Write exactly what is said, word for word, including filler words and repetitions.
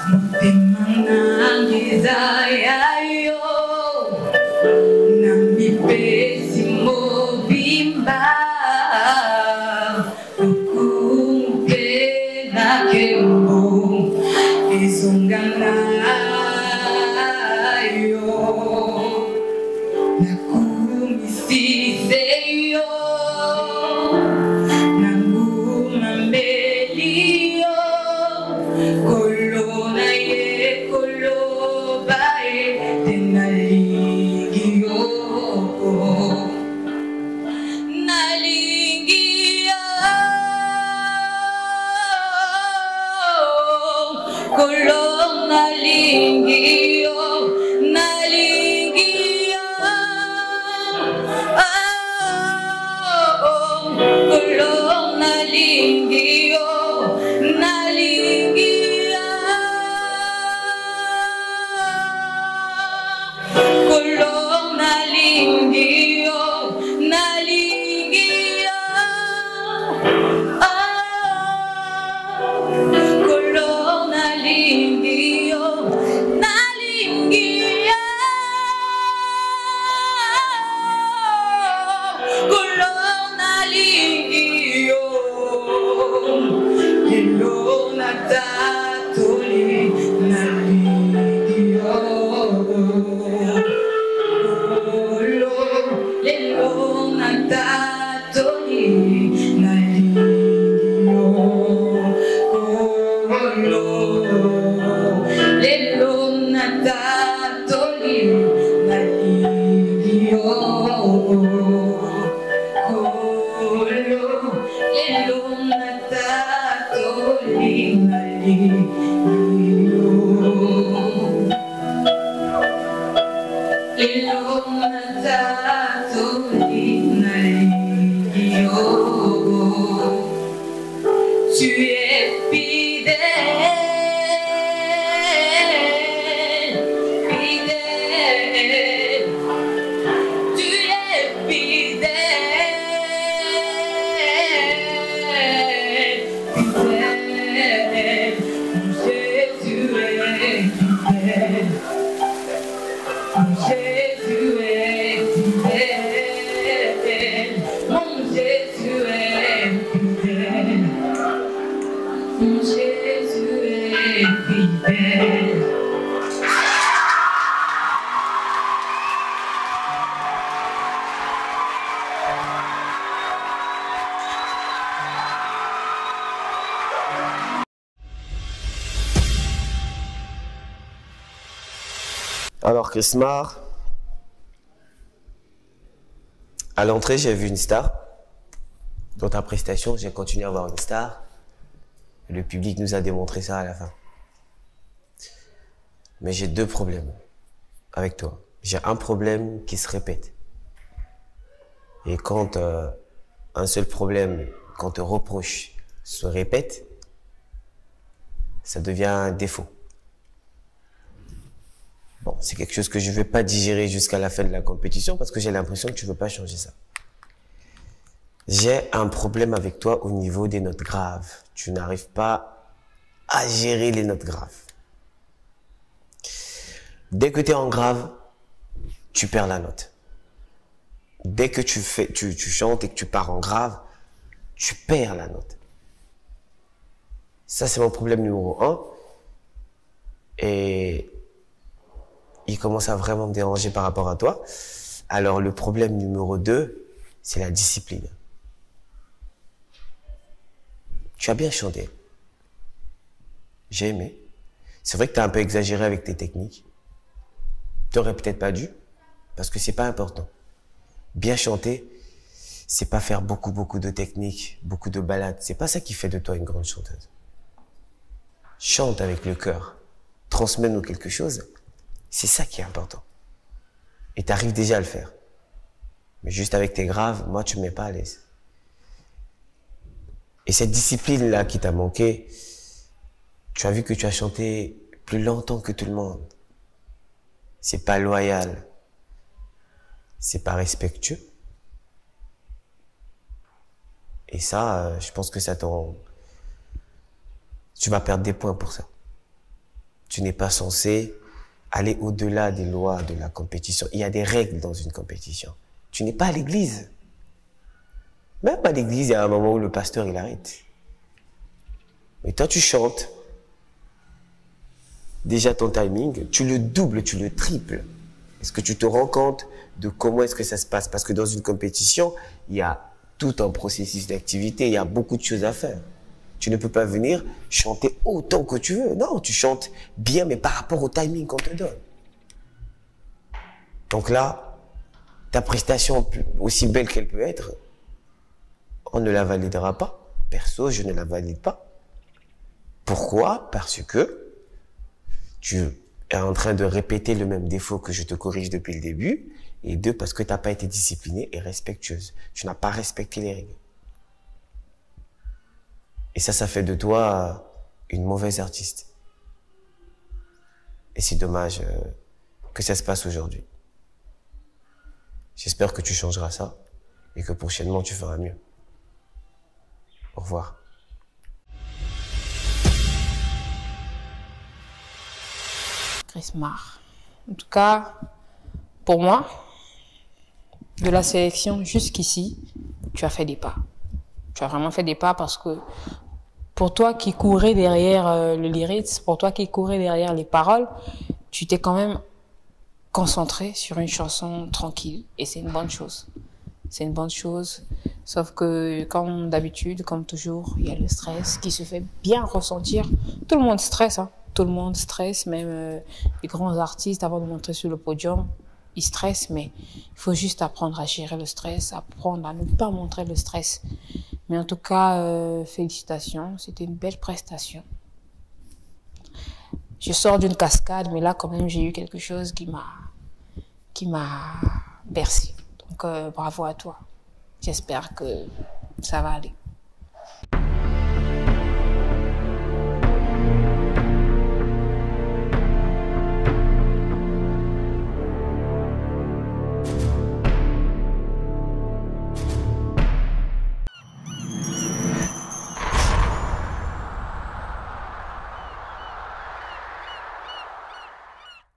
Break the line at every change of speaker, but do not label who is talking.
Alors, Chris Marr, à l'entrée, j'ai vu une star. Dans ta prestation, j'ai continué à voir une star. Le public nous a démontré ça à la fin. Mais j'ai deux problèmes avec toi. J'ai un problème qui se répète. Et quand euh, un seul problème, quand te reproche, se répète, ça devient un défaut. Bon, c'est quelque chose que je ne vais pas digérer jusqu'à la fin de la compétition parce que j'ai l'impression que tu ne veux pas changer ça. J'ai un problème avec toi au niveau des notes graves. Tu n'arrives pas à gérer les notes graves. Dès que tu es en grave, tu perds la note. Dès que tu, fais, tu, tu chantes et que tu pars en grave, tu perds la note. Ça, c'est mon problème numéro un. Et il commence à vraiment me déranger par rapport à toi. Alors, le problème numéro deux, c'est la discipline. Tu as bien chanté. J'ai aimé. C'est vrai que tu as un peu exagéré avec tes techniques. Tu n'aurais peut-être pas dû, parce que c'est pas important. Bien chanter, c'est pas faire beaucoup, beaucoup de techniques, beaucoup de balades. C'est pas ça qui fait de toi une grande chanteuse. Chante avec le cœur. Transmets-nous quelque chose. C'est ça qui est important. Et tu arrives déjà à le faire. Mais juste avec tes graves, moi, tu ne me mets pas à l'aise. Et cette discipline-là qui t'a manqué, tu as vu que tu as chanté plus longtemps que tout le monde. C'est pas loyal. C'est pas respectueux. Et ça, euh, je pense que ça t'en... Tu vas perdre des points pour ça. Tu n'es pas censé aller au-delà des lois de la compétition. Il y a des règles dans une compétition. Tu n'es pas à l'église. Même à l'église, il y a un moment où le pasteur, il arrête. Mais toi, tu chantes. Déjà, ton timing, tu le doubles, tu le triples. Est-ce que tu te rends compte de comment est-ce que ça se passe? Parce que dans une compétition, il y a tout un processus d'activité, il y a beaucoup de choses à faire. Tu ne peux pas venir chanter autant que tu veux. Non, tu chantes bien, mais par rapport au timing qu'on te donne. Donc là, ta prestation, aussi belle qu'elle peut être, on ne la validera pas. Perso, je ne la valide pas. Pourquoi? Parce que tu es en train de répéter le même défaut que je te corrige depuis le début. Et deux, parce que tu n'as pas été disciplinée et respectueuse. Tu n'as pas respecté les règles. Et ça, ça fait de toi une mauvaise artiste. Et c'est dommage euh, que ça se passe aujourd'hui. J'espère que tu changeras ça et que prochainement tu feras mieux. Au revoir.
Chris Marr. En tout cas, pour moi, de la sélection jusqu'ici, tu as fait des pas. Tu as vraiment fait des pas parce que pour toi qui courais derrière euh, le lyrisme, pour toi qui courais derrière les paroles, tu t'es quand même concentré sur une chanson tranquille et c'est une bonne chose. C'est une bonne chose, sauf que comme d'habitude, comme toujours, il y a le stress qui se fait bien ressentir. Tout le monde stresse, hein. Tout le monde stresse, même euh, les grands artistes avant de monter sur le podium, ils stressent, mais il faut juste apprendre à gérer le stress, apprendre à ne pas montrer le stress. Mais en tout cas, euh, félicitations, c'était une belle prestation. Je sors d'une cascade, mais là, quand même, j'ai eu quelque chose qui m'a qui m'a bercé. Donc, euh, bravo à toi. J'espère que ça va aller.